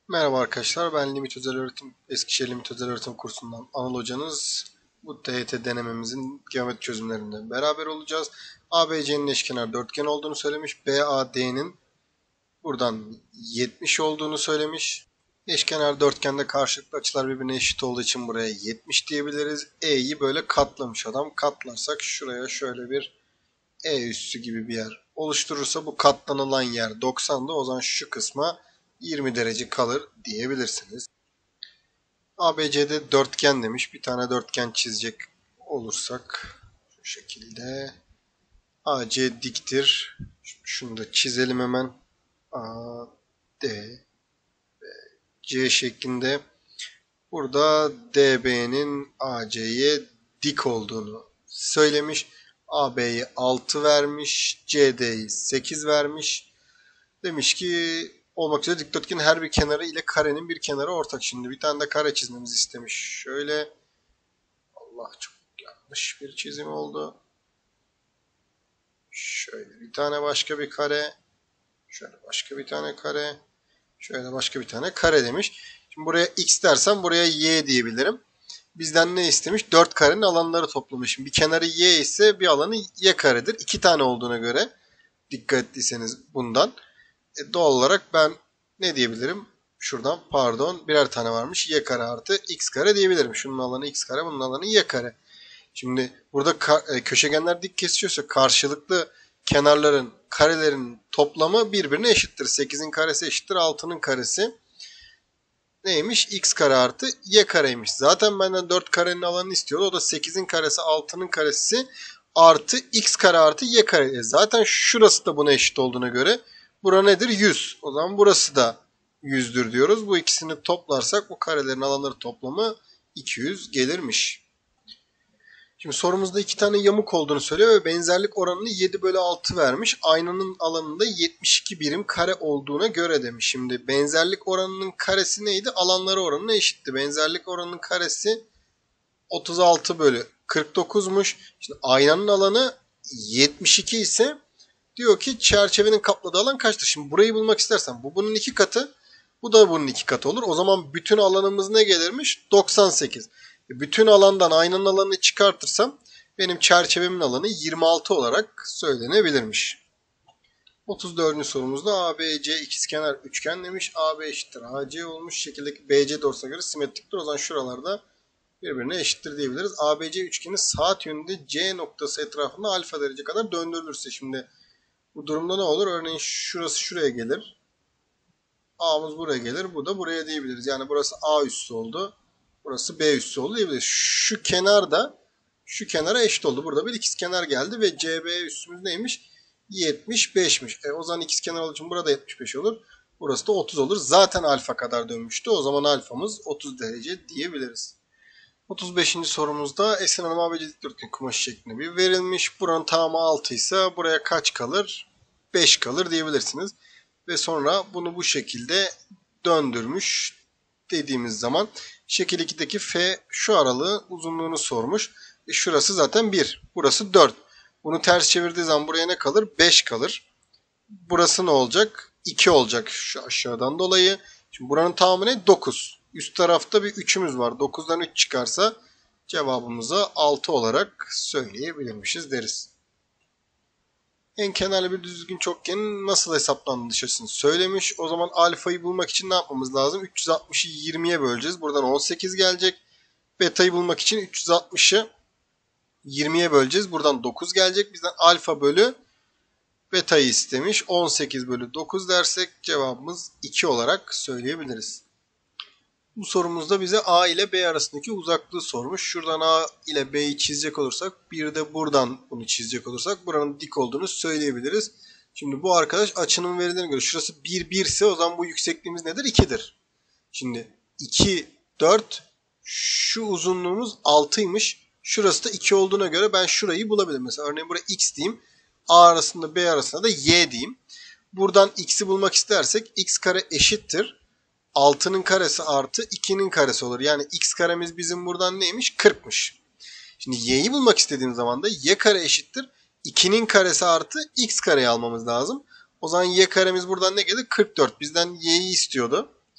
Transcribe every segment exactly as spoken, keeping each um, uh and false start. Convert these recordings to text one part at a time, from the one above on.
Merhaba arkadaşlar, ben Limit Özel Öğretim, Eskişehir Limit Özel Öğretim kursundan Anıl hocanız. Bu T Y T denememizin geometri çözümlerinde beraber olacağız. A B C'nin eşkenar dörtgen olduğunu söylemiş. B A D'nin buradan yetmiş olduğunu söylemiş. Eşkenar dörtgende karşılıklı açılar birbirine eşit olduğu için buraya yetmiş diyebiliriz. E'yi böyle katlamış adam. Katlarsak şuraya şöyle bir E üssü gibi bir yer oluşturursa bu katlanılan yer doksan'da, o zaman şu kısma yirmi derece kalır diyebilirsiniz. A B C'de dörtgen demiş. Bir tane dörtgen çizecek olursak şu şekilde. A C diktir. Şunu da çizelim hemen. A, D, C şeklinde. Burada D B'nin A C'ye dik olduğunu söylemiş. A B'yi altı vermiş. C D'yi sekiz vermiş. Demiş ki olmak üzere dikdörtgenin her bir kenarı ile karenin bir kenarı ortak. Şimdi bir tane de kare çizmemizi istemiş. Şöyle, Allah, çok yanlış bir çizim oldu. Şöyle bir tane başka bir kare. Şöyle başka bir tane kare. Şöyle başka bir tane kare demiş. Şimdi buraya x dersem buraya y diyebilirim. Bizden ne istemiş? dört karenin alanları toplamı. Şimdi bir kenarı y ise bir alanı y karedir. iki tane olduğuna göre dikkat ettiyseniz bundan. E, doğal olarak ben ne diyebilirim? Şuradan pardon birer tane varmış. Y kare artı x kare diyebilirim. Şunun alanı x kare, bunun alanı y kare. Şimdi burada köşegenler dik kesişiyorsa karşılıklı kenarların karelerin toplamı birbirine eşittir. sekizin karesi eşittir altının karesi. Neymiş? X kare artı y kareymiş. Zaten benden dört karenin alanını istiyordu. O da sekizin karesi altının karesi artı x kare artı y kare. E zaten şurası da buna eşit olduğuna göre bura nedir? yüz. O zaman burası da yüzdür diyoruz. Bu ikisini toplarsak bu karelerin alanları toplamı iki yüz gelirmiş. Şimdi sorumuzda iki tane yamuk olduğunu söylüyor ve benzerlik oranını yedi bölü altı vermiş. Aynanın alanında yetmiş iki birim kare olduğuna göre demiş. Şimdi benzerlik oranının karesi neydi? Alanları oranına eşitti. Benzerlik oranının karesi otuz altı bölü kırk dokuzmuş. Şimdi aynanın alanı yetmiş iki ise diyor ki çerçevenin kapladığı alan kaçtır? Şimdi burayı bulmak istersen bu bunun iki katı. Bu da bunun iki katı olur. O zaman bütün alanımız ne gelirmiş? doksan sekiz. Bütün alandan aynanın alanını çıkartırsam benim çerçevemin alanı yirmi altı olarak söylenebilirmiş. otuz dördüncü sorumuzda A B C ikizkenar üçgen demiş. A B eşittir A C olmuş. Şekildeki B C doğrusuna göre simetriktir. O zaman şuralarda birbirine eşittir diyebiliriz. A B C üçgeni saat yönünde C noktası etrafında alfa derece kadar döndürülürse, şimdi bu durumda ne olur? Örneğin şurası şuraya gelir. A'mız buraya gelir. Bu da buraya diyebiliriz. Yani burası A üssü oldu. Burası B üssü oldu diyebiliriz. Şu kenar da şu kenara eşit oldu. Burada bir ikizkenar geldi ve C B üssümüz neymiş? yetmiş beşmiş. E, o zaman ikizkenar olduğu için burada yetmiş beş olur. Burası da otuz olur. Zaten alfa kadar dönmüştü. O zaman alfamız otuz derece diyebiliriz. otuz beşinci sorumuzda Esin Hanım A B C dikdörtgen kumaşı şeklinde bir verilmiş. Buranın tamamı altı ise buraya kaç kalır? beş kalır diyebilirsiniz. Ve sonra bunu bu şekilde döndürmüş dediğimiz zaman şekil ikideki F şu aralığı uzunluğunu sormuş. E şurası zaten bir. Burası dört. Bunu ters çevirdiği zaman buraya ne kalır? beş kalır. Burası ne olacak? iki olacak şu aşağıdan dolayı. Şimdi buranın tamamı ne? dokuz. Üst tarafta bir üçümüz var. dokuzdan üç çıkarsa cevabımızı altı olarak söyleyebilirmişiz deriz. En kenarlı bir düzgün çokgenin nasıl hesaplanışını söylemiş. O zaman alfayı bulmak için ne yapmamız lazım? üç yüz altmışı yirmiye böleceğiz. Buradan on sekiz gelecek. Beta'yı bulmak için üç yüz altmışı yirmiye böleceğiz. Buradan dokuz gelecek. Bizden alfa bölü beta'yı istemiş. on sekiz bölü dokuz dersek cevabımız iki olarak söyleyebiliriz. Bu sorumuzda bize A ile B arasındaki uzaklığı sormuş. Şuradan A ile B'yi çizecek olursak, bir de buradan bunu çizecek olursak buranın dik olduğunu söyleyebiliriz. Şimdi bu arkadaş açının verilerine göre şurası bir, bir ise o zaman bu yüksekliğimiz nedir? ikidir. Şimdi iki, dört, şu uzunluğumuz altıymış. Şurası da iki olduğuna göre ben şurayı bulabilirim. Mesela örneğin buraya x diyeyim. A arasında B arasında da y diyeyim. Buradan x'i bulmak istersek x kare eşittir altının karesi artı ikinin karesi olur. Yani x karemiz bizim buradan neymiş? kırkmış. Şimdi y'yi bulmak istediğim zaman da y kare eşittir ikinin karesi artı x kareyi almamız lazım. O zaman y karemiz buradan ne gelir? kırk dört. Bizden y'yi istiyordu.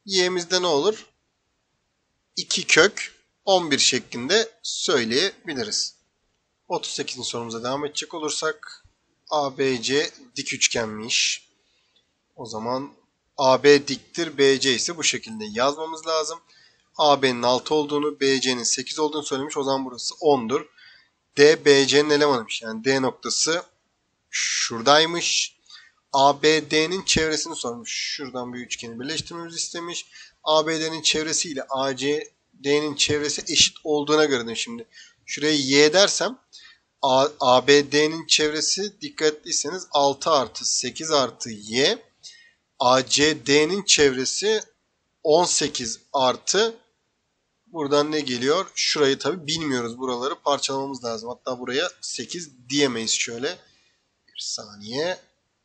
Y'mizde ne olur? iki kök on bir şeklinde söyleyebiliriz. otuz sekizinci sorumuza devam edecek olursak A B C dik üçgenmiş. O zaman A B diktir, B C ise bu şekilde yazmamız lazım. A B'nin altı olduğunu, B C'nin sekiz olduğunu söylemiş. O zaman burası ondur. D B C'nin elemanıymış. Yani D noktası şuradaymış. A B D'nin çevresini sormuş. Şuradan bir üçgeni birleştirmemizi istemiş. A B D'nin çevresi ile A C D'nin çevresi eşit olduğuna göre de şimdi şuraya Y dersem A B D'nin çevresi dikkat ettiyseniz altı artı sekiz artı Y. A C D'nin çevresi on sekiz artı buradan ne geliyor? Şurayı tabi bilmiyoruz. Buraları parçalamamız lazım. Hatta buraya sekiz diyemeyiz şöyle. Bir saniye.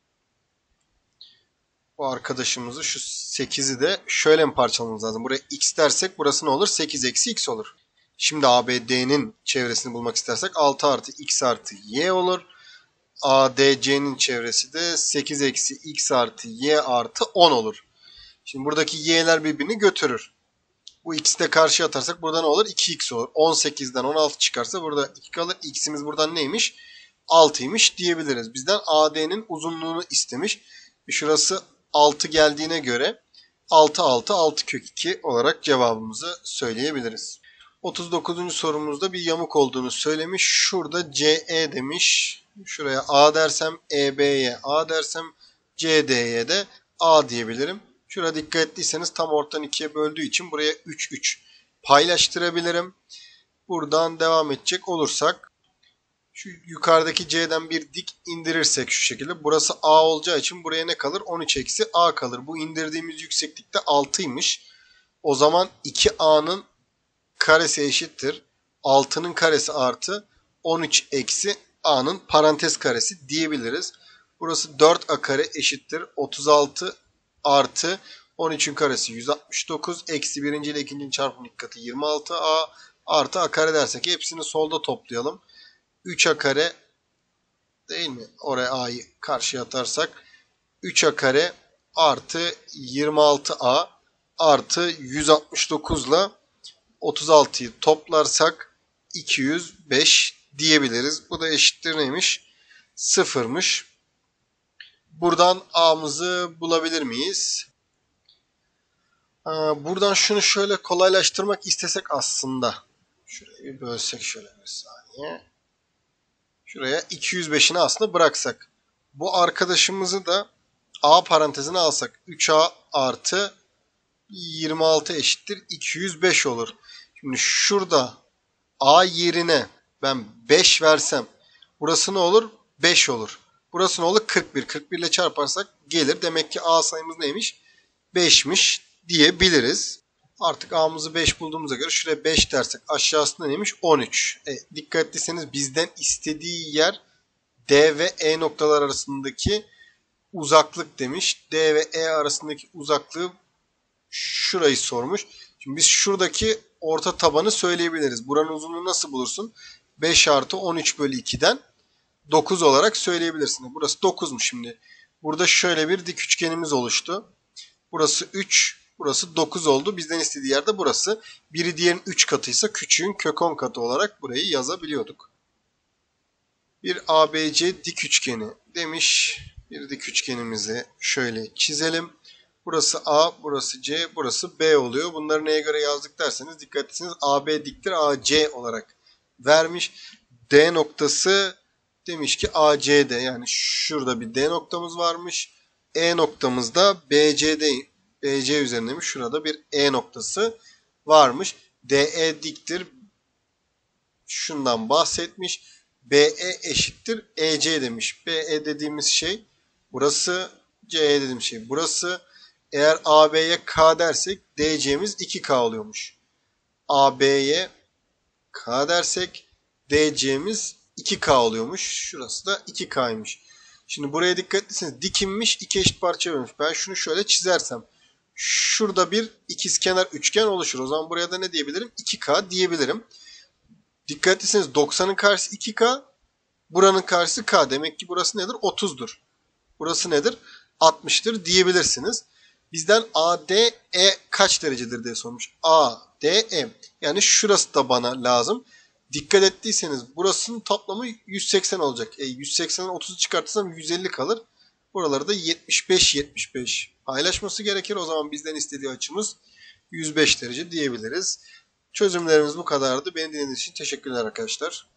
Bu arkadaşımızı şu sekizi de şöyle mi parçalamamız lazım? Buraya x dersek burası ne olur? sekiz eksi x olur. Şimdi A B D'nin çevresini bulmak istersek altı artı x artı y olur. A D C'nin çevresi de sekiz eksi x artı y artı on olur. Şimdi buradaki y'ler birbirini götürür. Bu x'i de karşıya atarsak burada ne olur? iki x olur. on sekizden on altı çıkarsa burada iki kalır. X'imiz buradan neymiş? altıymış diyebiliriz. Bizden A D'nin uzunluğunu istemiş. Şurası altı geldiğine göre altı altı altı kök iki olarak cevabımızı söyleyebiliriz. otuz dokuzuncu sorumuzda bir yamuk olduğunu söylemiş. Şurada C E demiş. Şuraya A dersem E B'ye A dersem C D'ye de A diyebilirim. Şuraya dikkat ettiyseniz tam ortadan ikiye böldüğü için buraya üç üç paylaştırabilirim. Buradan devam edecek olursak şu yukarıdaki C'den bir dik indirirsek şu şekilde. Burası A olacağı için buraya ne kalır? on üç eksi A kalır. Bu indirdiğimiz yükseklikte altıymış. O zaman iki A'nın karesi eşittir. altının karesi artı on üç eksi A'nın parantez karesi diyebiliriz. Burası dört A kare eşittir. otuz altı artı on üçün karesi yüz altmış dokuz eksi birinci ile ikincinin çarpımı iki katı yirmi altı A artı A kare dersek hepsini solda toplayalım. üç A kare değil mi? Oraya A'yı karşıya atarsak üç A kare artı yirmi altı A artı yüz altmış dokuz ile otuz altıyı toplarsak iki yüz beş diyebiliriz. Bu da eşittir neymiş? sıfırmış. Buradan A'mızı bulabilir miyiz? Buradan şunu şöyle kolaylaştırmak istesek aslında. Şurayı bir bölsek şöyle bir saniye. Şuraya iki yüz beşini aslında bıraksak. Bu arkadaşımızı da A parantezine alsak. üç A artı yirmi altı eşittir iki yüz beş olur. Şimdi şurada A yerine ben beş versem burası ne olur? beş olur. Burası ne olur? kırk bir. kırk bir ile çarparsak gelir. Demek ki A sayımız neymiş? beşmiş diyebiliriz. Artık A'mızı beş bulduğumuza göre şuraya beş dersek aşağısında neymiş? on üç. E, dikkat ettiyseniz bizden istediği yer D ve E noktalar arasındaki uzaklık demiş. D ve E arasındaki uzaklığı şurayı sormuş. Şimdi biz şuradaki orta tabanı söyleyebiliriz. Buranın uzunluğu nasıl bulursun? beş artı on üç bölü iki'den dokuz olarak söyleyebilirsin. Burası dokuzmuş şimdi. Burada şöyle bir dik üçgenimiz oluştu. Burası üç, burası dokuz oldu. Bizden istediği yerde burası. Biri diğerinin üç katıysa küçüğün kök on katı olarak burayı yazabiliyorduk. Bir A B C dik üçgeni demiş. Bir dik üçgenimizi şöyle çizelim. Burası A, burası C, burası B oluyor. Bunları neye göre yazdık derseniz dikkat etsiniz. A B diktir A C olarak vermiş. D noktası demiş ki A C'de, yani şurada bir D noktamız varmış. E noktamız da B C'de, B C üzerindeymiş. Şurada bir E noktası varmış. D E diktir. Şundan bahsetmiş. B E eşittir E C demiş. B E dediğimiz şey burası. C E dediğimiz şey burası. Eğer A B'ye K dersek D C'miz iki K oluyormuş. A B'ye K dersek D C'miz iki K oluyormuş. Şurası da iki K'ymış. Şimdi buraya dikkat etseniz dikilmiş iki eşit parça vermiş. Ben şunu şöyle çizersem şurada bir ikizkenar üçgen oluşur. O zaman buraya da ne diyebilirim? iki K diyebilirim. Dikkat etseniz doksanın karşısı iki K. Buranın karşısı K. Demek ki burası nedir? otuzdur. Burası nedir? altmıştır diyebilirsiniz. Bizden A D E kaç derecedir diye sormuş. A D E. Yani şurası da bana lazım. Dikkat ettiyseniz burasının toplamı yüz seksen olacak. E, yüz seksenden otuzu çıkartırsam yüz elli kalır. Buraları da yetmiş beş yetmiş beş paylaşması gerekir. O zaman bizden istediği açımız yüz beş derece diyebiliriz. Çözümlerimiz bu kadardı. Beni dinlediğiniz için teşekkürler arkadaşlar.